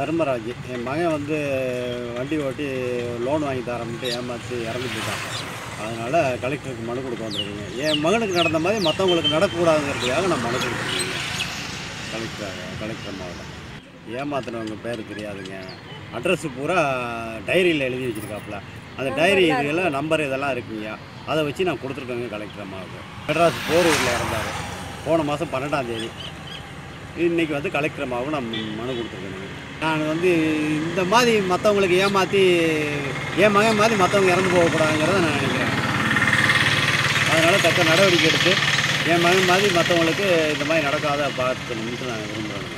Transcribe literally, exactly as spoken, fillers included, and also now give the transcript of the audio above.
தர்மராஜ். என் மகன் வந்து வண்டி ஓட்டி லோன் வாங்கி தரேன்ட்டு ஏமாற்றி இறந்து போயிட்டாங்க. அதனால் கலெக்டருக்கு மனு கொடுக்க வந்திருக்கீங்க. என் மகனுக்கு நடந்த மாதிரி மற்றவங்களுக்கு நடக்கக்கூடாதுங்கிறதுக்காக நான் மனு கொடுத்துருக்கீங்க கலெக்டர் கலெக்டர் அம்மாவில். ஏமாத்தினவங்க பேர் தெரியாதுங்க. அட்ரஸு பூரா டைரியில் எழுதி வச்சுருக்காப்புல. அந்த டைரி இதெல்லாம் நம்பர் இதெல்லாம் இருக்குங்க. அதை வச்சு நான் கொடுத்துருக்கேங்க கலெக்டர் அம்மாவுக்கு. மெட்ராஸ் போரூரில் இறந்தார் போன மாதம் பன்னெண்டாம் தேதி. இன்றைக்கி வந்து கலெக்டர் அம்மாவுக்கு நான் மனு கொடுத்துருக்கேங்க. நான் வந்து இந்த மாதிரி மற்றவங்களுக்கு ஏமாற்றி என் மகன் மாதிரி மற்றவங்க இறந்து போகக்கூடாதுங்கிறத நான் நினைக்கிறேன். அதனால் தக்க நடவடிக்கை எடுத்து என் மகன் மாதிரி மற்றவங்களுக்கு இந்த மாதிரி நடக்காத பார்த்துக்கணுன்ட்டு நான் விரும்புகிறேன்.